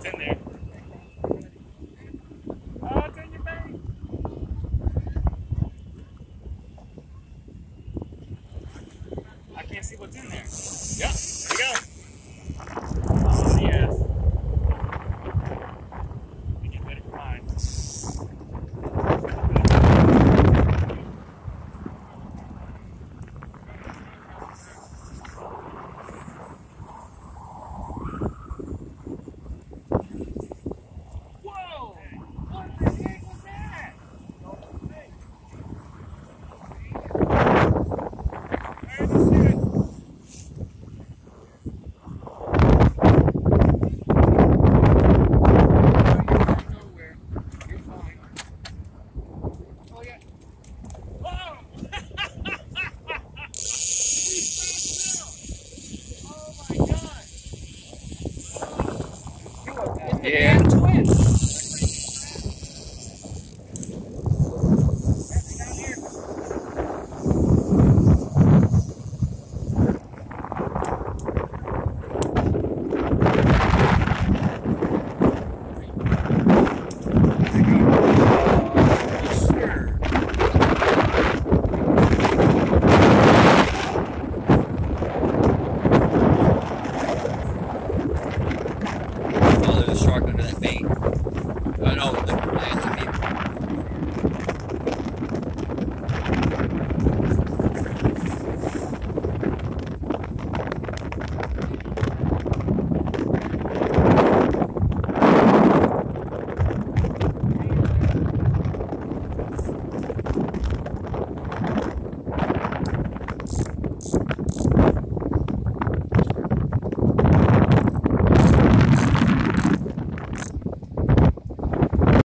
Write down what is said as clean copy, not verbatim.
what's in there. Oh, it's in your bag. I can't see what's in there. Yep, there you go. Oh, yes. Let me get better for mine. Whoa! What the heck was that? Yeah.